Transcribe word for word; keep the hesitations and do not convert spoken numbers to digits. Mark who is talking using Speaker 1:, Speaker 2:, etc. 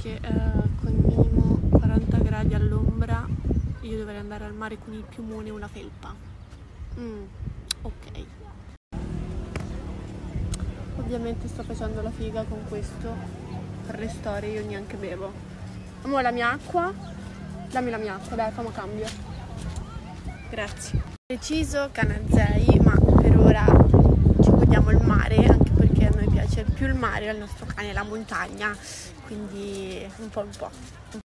Speaker 1: che eh, con minimo quaranta gradi all'ombra io dovrei andare al mare con il piumone e una felpa. Mm, ok. Ovviamente sto facendo la figa con questo per le storie, io neanche bevo. Amo la mia acqua, dammi la mia acqua, dai, famo cambio. Grazie. Deciso Canazei, ma per ora ci godiamo il mare, anche perché a noi piace più il mare, al nostro cane la montagna, quindi un po' un po'.